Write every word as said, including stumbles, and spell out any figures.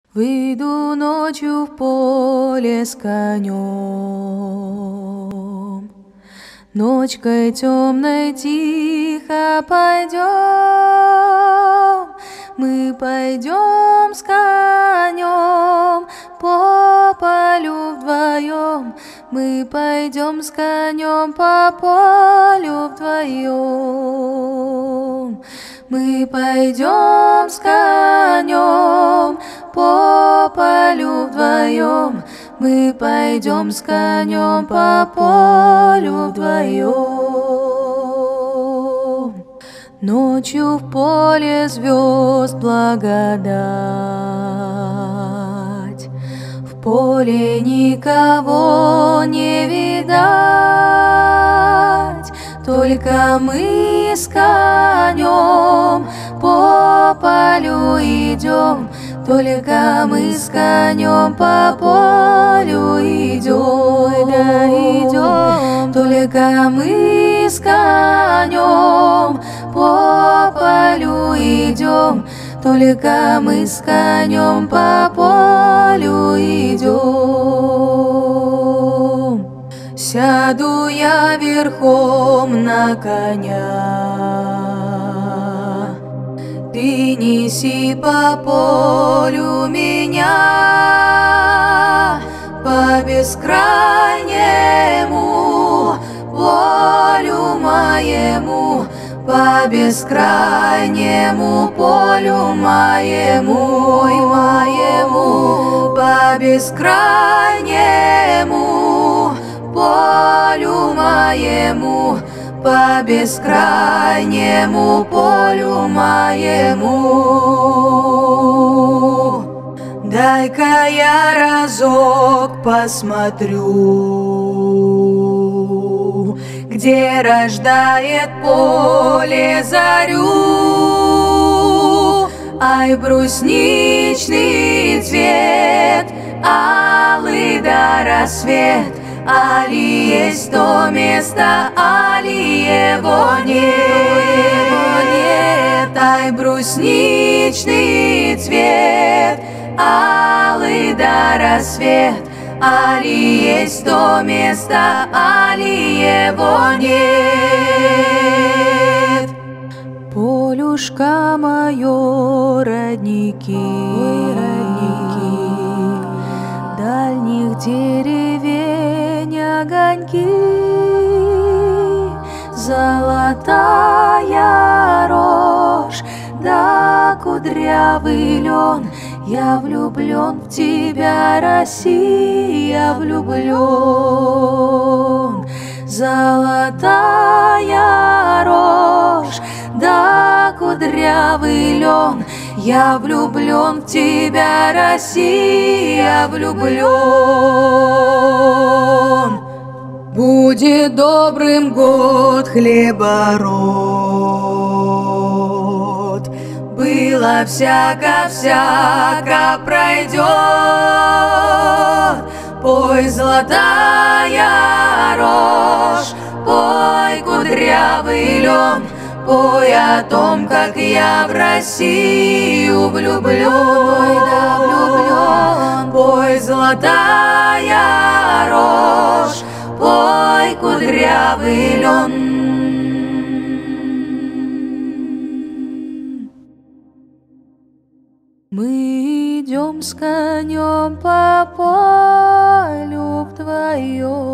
Выйду ночью в поле с конем, ночкой темной тихо пойдем, мы пойдем с конем по полю вдвоем, мы пойдем с конем по полю вдвоем, мы пойдем с конем по полю вдвоем, мы пойдем с конем по полю вдвоем. Ночью в поле звезд благодать, в поле никого не видать, только мы с конем по полю идем, только мы с конем по полю идем, да идем, только мы с конем по полю идем, только мы с конем по полю идем. Сяду я верхом на коня, ты неси по полю меня, по бескрайнему полю моему, по бескрайнему полю моему, и моему, по бескрайнему полю моему, по бескрайнему полю моему. Дай-ка я разок посмотрю, где рождает поле зарю. Ай, брусничный цвет, алый да рассвет, али есть то место, али его нет, его нет. Ай, брусничный цвет, алый да рассвет, али есть то место, али его нет. Полюшка мое, родники, ой, родники, дальних деревень огоньки, золотая рожь да кудрявый лен. Я влюблен в тебя, Россия, влюблен. Золотая рожь да кудрявый лен. Я влюблен в тебя, Россия, влюблен. Будет добрым год хлебород, было всяко-всяко пройдет. Пой, золотая рожь, пой, кудрявый лен, пой о том, как я в Россию влюблен, ой, да влюблен. Пой, золотая рожь, пой, кудрявый лен. Мы идем с конем по полю вдвоем.